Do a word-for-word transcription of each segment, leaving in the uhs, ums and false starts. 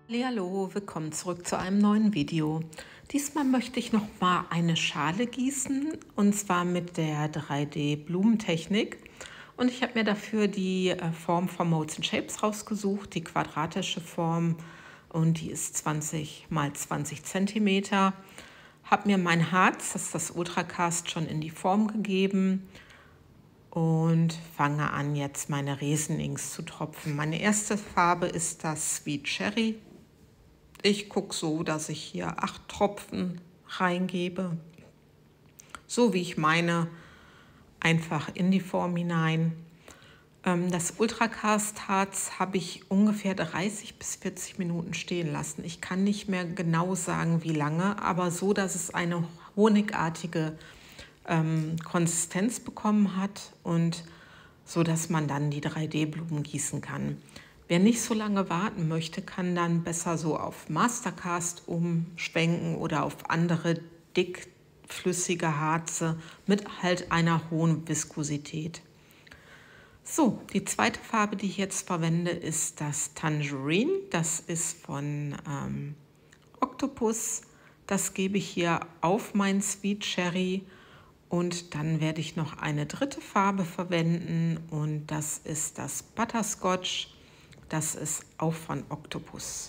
Hallo, willkommen zurück zu einem neuen Video. Diesmal möchte ich noch mal eine Schale gießen, und zwar mit der drei D Blumentechnik. Und ich habe mir dafür die äh, Form von Molds and Shapes rausgesucht, die quadratische Form, und die ist zwanzig mal zwanzig Zentimeter. Habe mir mein Harz, das ist das Ultracast, schon in die Form gegeben und fange an, jetzt meine Resin-Inks zu tropfen. Meine erste Farbe ist das Sweet Cherry. Ich gucke so, dass ich hier acht Tropfen reingebe, so wie ich meine, einfach in die Form hinein. Ähm, das Ultracast-Harz habe ich ungefähr dreißig bis vierzig Minuten stehen lassen. Ich kann nicht mehr genau sagen, wie lange, aber so, dass es eine honigartige ähm, Konsistenz bekommen hat und so, dass man dann die drei D Blumen gießen kann. Wer nicht so lange warten möchte, kann dann besser so auf Mastercast umschwenken oder auf andere dickflüssige Harze mit halt einer hohen Viskosität. So, die zweite Farbe, die ich jetzt verwende, ist das Tangerine. Das ist von ähm, Octopus. Das gebe ich hier auf mein Sweet Cherry. Und dann werde ich noch eine dritte Farbe verwenden, und das ist das Butterscotch. Das ist auch von Octopus.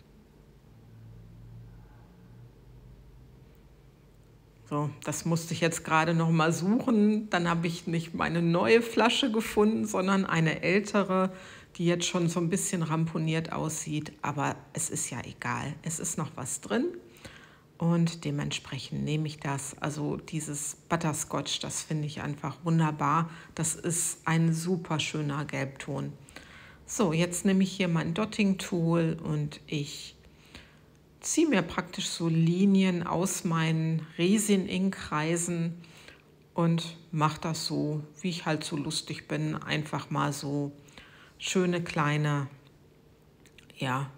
So, das musste ich jetzt gerade noch mal suchen. Dann habe ich nicht meine neue Flasche gefunden, sondern eine ältere, die jetzt schon so ein bisschen ramponiert aussieht. Aber es ist ja egal. Es ist noch was drin. Und dementsprechend nehme ich das. Also dieses Butterscotch, das finde ich einfach wunderbar. Das ist ein super schöner Gelbton. So, jetzt nehme ich hier mein Dotting-Tool und ich ziehe mir praktisch so Linien aus meinen Resin-Ink-Kreisen und mache das so, wie ich halt so lustig bin. Einfach mal so schöne kleine, ja,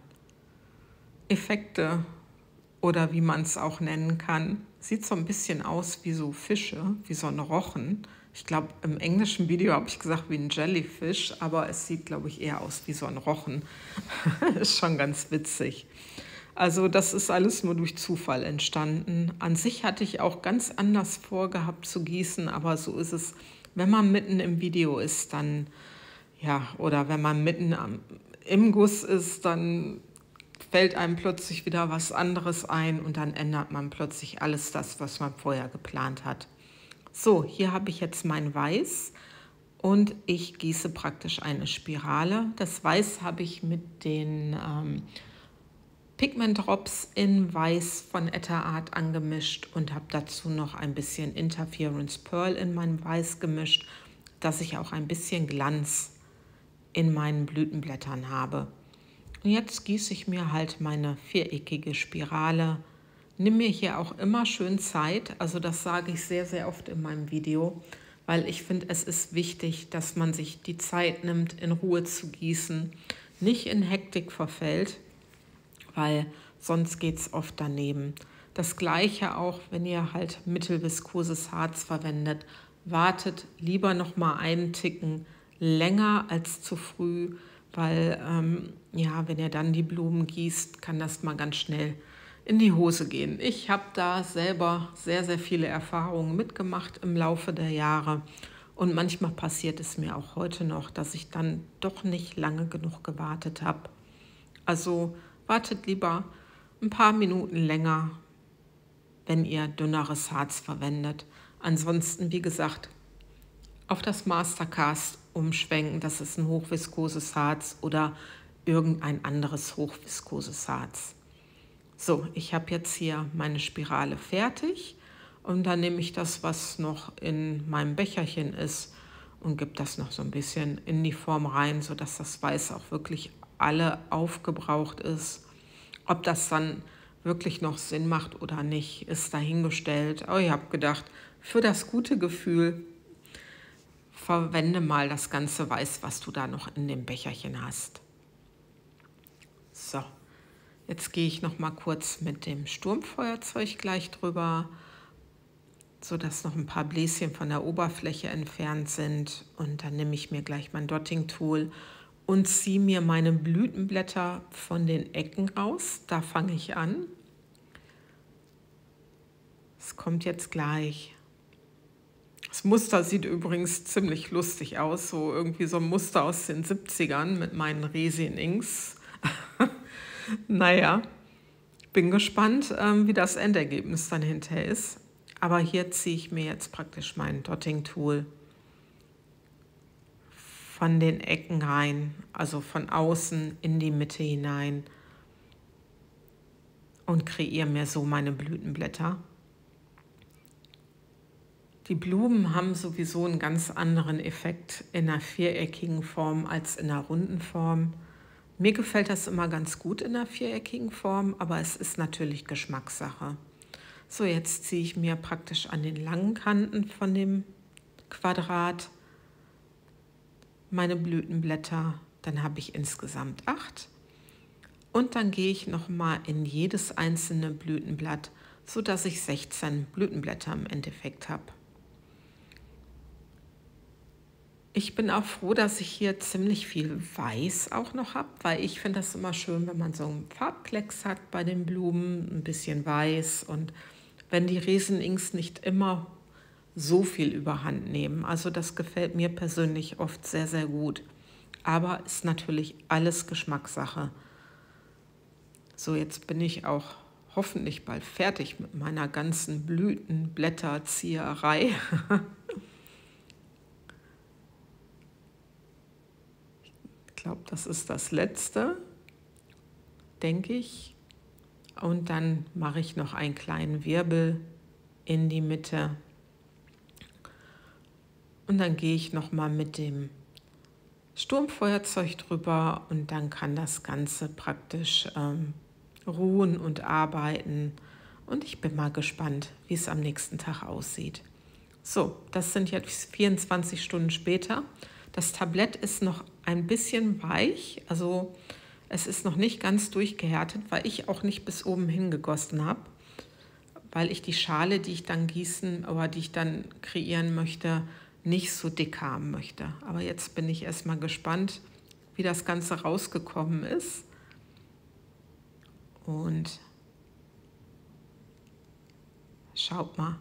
Effekte oder wie man es auch nennen kann. Sieht so ein bisschen aus wie so Fische, wie so ein Rochen. Ich glaube, im englischen Video habe ich gesagt wie ein Jellyfish, aber es sieht, glaube ich, eher aus wie so ein Rochen. Ist schon ganz witzig. Also das ist alles nur durch Zufall entstanden. An sich hatte ich auch ganz anders vorgehabt zu gießen, aber so ist es, wenn man mitten im Video ist, dann, ja, oder wenn man mitten am, im Guss ist, dann fällt einem plötzlich wieder was anderes ein und dann ändert man plötzlich alles das, was man vorher geplant hat. So, hier habe ich jetzt mein Weiß und ich gieße praktisch eine Spirale. Das Weiß habe ich mit den ähm, Pigment Drops in Weiß von Etta Art angemischt und habe dazu noch ein bisschen Interference Pearl in mein Weiß gemischt, dass ich auch ein bisschen Glanz in meinen Blütenblättern habe. Und jetzt gieße ich mir halt meine viereckige Spirale. Nimm mir hier auch immer schön Zeit, also das sage ich sehr, sehr oft in meinem Video, weil ich finde, es ist wichtig, dass man sich die Zeit nimmt, in Ruhe zu gießen, nicht in Hektik verfällt, weil sonst geht es oft daneben. Das Gleiche auch, wenn ihr halt mittelviskoses Harz verwendet. Wartet lieber noch mal einen Ticken länger als zu früh, weil ähm, ja, wenn ihr dann die Blumen gießt, kann das mal ganz schnell in die Hose gehen. Ich habe da selber sehr, sehr viele Erfahrungen mitgemacht im Laufe der Jahre. Und manchmal passiert es mir auch heute noch, dass ich dann doch nicht lange genug gewartet habe. Also wartet lieber ein paar Minuten länger, wenn ihr dünneres Harz verwendet. Ansonsten, wie gesagt, auf das Mastercast umschwenken, das ist ein hochviskoses Harz oder irgendein anderes hochviskoses Harz. So, ich habe jetzt hier meine Spirale fertig und dann nehme ich das, was noch in meinem Becherchen ist, und gebe das noch so ein bisschen in die Form rein, sodass das Weiß auch wirklich alle aufgebraucht ist. Ob das dann wirklich noch Sinn macht oder nicht, ist dahingestellt. Aber ich habe gedacht, für das gute Gefühl verwende mal das ganze Weiß, was du da noch in dem Becherchen hast. So, jetzt gehe ich noch mal kurz mit dem Sturmfeuerzeug gleich drüber, sodass noch ein paar Bläschen von der Oberfläche entfernt sind. Und dann nehme ich mir gleich mein Dotting-Tool und ziehe mir meine Blütenblätter von den Ecken raus. Da fange ich an. Es kommt jetzt gleich. Das Muster sieht übrigens ziemlich lustig aus, so irgendwie so ein Muster aus den siebzigern mit meinen Resin Inks. Naja, bin gespannt, ähm, wie das Endergebnis dann hinterher ist. Aber hier ziehe ich mir jetzt praktisch mein Dotting Tool von den Ecken rein, also von außen in die Mitte hinein und kreiere mir so meine Blütenblätter. Die Blumen haben sowieso einen ganz anderen Effekt in einer viereckigen Form als in einer runden Form. Mir gefällt das immer ganz gut in einer viereckigen Form, aber es ist natürlich Geschmackssache. So, jetzt ziehe ich mir praktisch an den langen Kanten von dem Quadrat meine Blütenblätter. Dann habe ich insgesamt acht. Und dann gehe ich nochmal in jedes einzelne Blütenblatt, sodass ich sechzehn Blütenblätter im Endeffekt habe. Ich bin auch froh, dass ich hier ziemlich viel Weiß auch noch habe, weil ich finde das immer schön, wenn man so einen Farbklecks hat bei den Blumen, ein bisschen Weiß, und wenn die Resin Inks nicht immer so viel überhand nehmen. Also das gefällt mir persönlich oft sehr, sehr gut. Aber ist natürlich alles Geschmackssache. So, jetzt bin ich auch hoffentlich bald fertig mit meiner ganzen Blütenblätterzieherei. Ich glaube, das ist das letzte, denke ich. Und dann mache ich noch einen kleinen Wirbel in die Mitte. Und dann gehe ich noch mal mit dem Sturmfeuerzeug drüber und dann kann das Ganze praktisch ähm, ruhen und arbeiten. Und ich bin mal gespannt, wie es am nächsten Tag aussieht. So, das sind jetzt vierundzwanzig Stunden später. Das Tablett ist noch ein bisschen weich, also es ist noch nicht ganz durchgehärtet, weil ich auch nicht bis oben hin gegossen habe, weil ich die Schale, die ich dann gießen oder die ich dann kreieren möchte, nicht so dick haben möchte. Aber jetzt bin ich erstmal gespannt, wie das Ganze rausgekommen ist. Und schaut mal.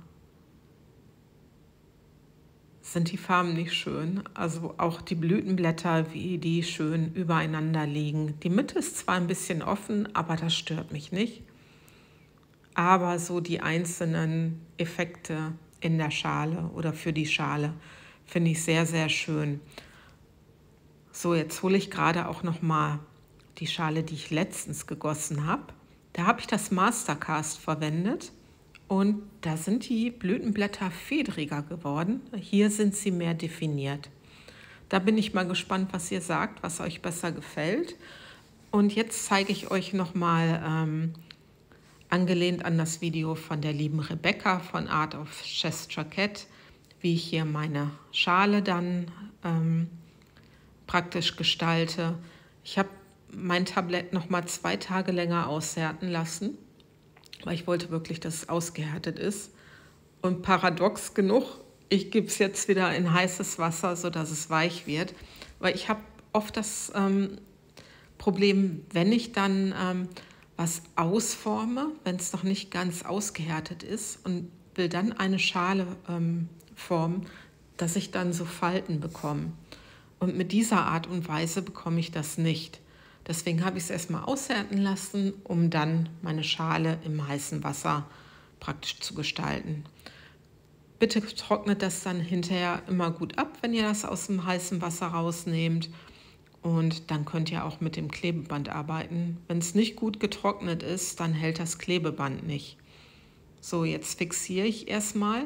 Sind die Farben nicht schön? Also auch die Blütenblätter, wie die schön übereinander liegen. Die Mitte ist zwar ein bisschen offen, aber das stört mich nicht. Aber so die einzelnen Effekte in der Schale oder für die Schale finde ich sehr, sehr schön. So, jetzt hole ich gerade auch noch mal die Schale, die ich letztens gegossen habe. Da habe ich das Mastercast verwendet. Und da sind die Blütenblätter fedriger geworden. Hier sind sie mehr definiert. Da bin ich mal gespannt, was ihr sagt, was euch besser gefällt. Und jetzt zeige ich euch nochmal, ähm, angelehnt an das Video von der lieben Rebecca von Art of Chester Cat, wie ich hier meine Schale dann ähm, praktisch gestalte. Ich habe mein Tablett nochmal zwei Tage länger aushärten lassen, weil ich wollte wirklich, dass es ausgehärtet ist. Und paradox genug, ich gebe es jetzt wieder in heißes Wasser, sodass es weich wird. Weil ich habe oft das ähm, Problem, wenn ich dann ähm, was ausforme, wenn es noch nicht ganz ausgehärtet ist und will dann eine Schale ähm, formen, dass ich dann so Falten bekomme. Und mit dieser Art und Weise bekomme ich das nicht. Deswegen habe ich es erstmal aushärten lassen, um dann meine Schale im heißen Wasser praktisch zu gestalten. Bitte trocknet das dann hinterher immer gut ab, wenn ihr das aus dem heißen Wasser rausnehmt. Und dann könnt ihr auch mit dem Klebeband arbeiten. Wenn es nicht gut getrocknet ist, dann hält das Klebeband nicht. So, jetzt fixiere ich erstmal.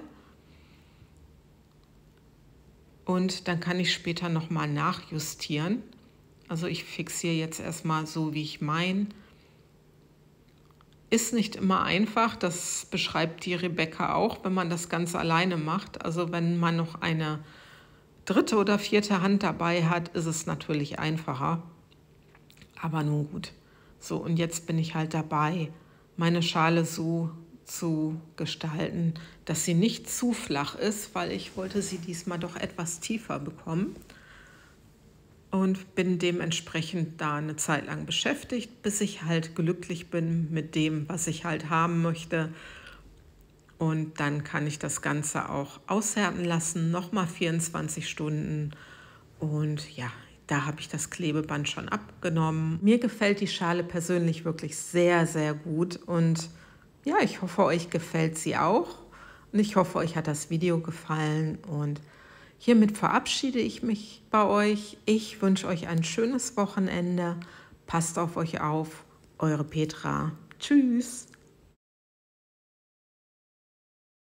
Und dann kann ich später nochmal nachjustieren. Also ich fixiere jetzt erstmal so, wie ich meine. Ist nicht immer einfach, das beschreibt die Rebecca auch, wenn man das Ganze alleine macht. Also wenn man noch eine dritte oder vierte Hand dabei hat, ist es natürlich einfacher. Aber nun gut. So, und jetzt bin ich halt dabei, meine Schale so zu gestalten, dass sie nicht zu flach ist, weil ich wollte sie diesmal doch etwas tiefer bekommen. und bin dementsprechend da eine Zeit lang beschäftigt, bis ich halt glücklich bin mit dem, was ich halt haben möchte. Und dann kann ich das Ganze auch aushärten lassen, nochmal vierundzwanzig Stunden. Und ja, da habe ich das Klebeband schon abgenommen. Mir gefällt die Schale persönlich wirklich sehr, sehr gut. Und ja, ich hoffe, euch gefällt sie auch. Und ich hoffe, euch hat das Video gefallen. Und hiermit verabschiede ich mich bei euch. Ich wünsche euch ein schönes Wochenende. Passt auf euch auf. Eure Petra. Tschüss.